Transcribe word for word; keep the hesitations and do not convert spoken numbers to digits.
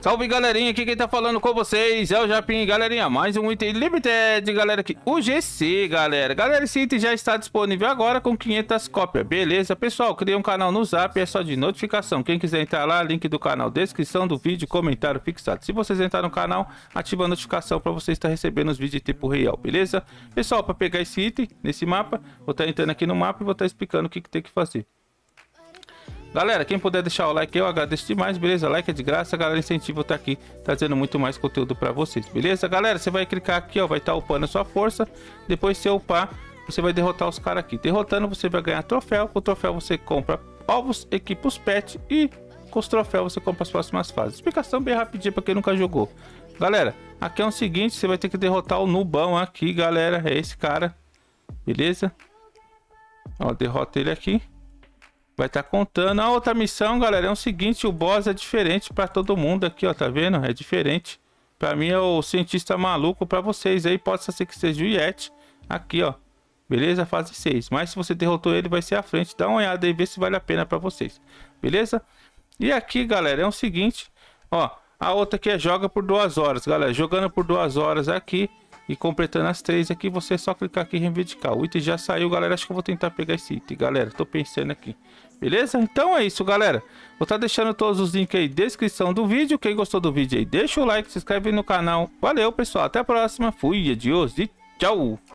Salve galerinha, aqui quem tá falando com vocês é o Japim, galerinha, mais um item limited, galera, aqui, o G C, galera, galera, esse item já está disponível agora com quinhentas cópias, beleza, pessoal, criei um canal no Zap, é só de notificação, quem quiser entrar lá, link do canal, descrição do vídeo, comentário fixado, se vocês entrarem no canal, ativa a notificação para você estar recebendo os vídeos em tempo real, beleza, pessoal, para pegar esse item, nesse mapa, vou estar entrando aqui no mapa e vou estar explicando o que, que tem que fazer. Galera, quem puder deixar o like eu agradeço demais, beleza? Like é de graça, galera, incentivo estar aqui trazendo muito mais conteúdo para vocês, beleza? Galera, você vai clicar aqui, ó, vai estar upando a sua força. Depois de você upar, você vai derrotar os caras aqui. Derrotando, você vai ganhar troféu. Com o troféu você compra ovos, equipa os pets e com os troféus você compra as próximas fases. Explicação bem rapidinha para quem nunca jogou. Galera, aqui é o seguinte, você vai ter que derrotar o nubão aqui, galera, é esse cara, beleza? Ó, derrota ele aqui. Vai estar tá contando. A outra missão, galera, é o seguinte, o boss é diferente para todo mundo aqui, ó, tá vendo? É diferente. Para mim é o cientista maluco, para vocês aí pode ser que seja o Yeti aqui, ó. Beleza? Fase seis. Mas se você derrotou ele, vai ser à frente. Dá uma olhada aí, vê se vale a pena para vocês. Beleza? E aqui, galera, é o seguinte, ó, a outra aqui é joga por duas horas, galera. Jogando por duas horas aqui e completando as três aqui, você é só clicar aqui em reivindicar. O item já saiu, galera. Acho que eu vou tentar pegar esse item, galera. Tô pensando aqui. Beleza? Então é isso, galera. Vou estar deixando todos os links aí na descrição do vídeo. Quem gostou do vídeo aí, deixa o like, se inscreve no canal. Valeu, pessoal. Até a próxima. Fui, adiós e tchau.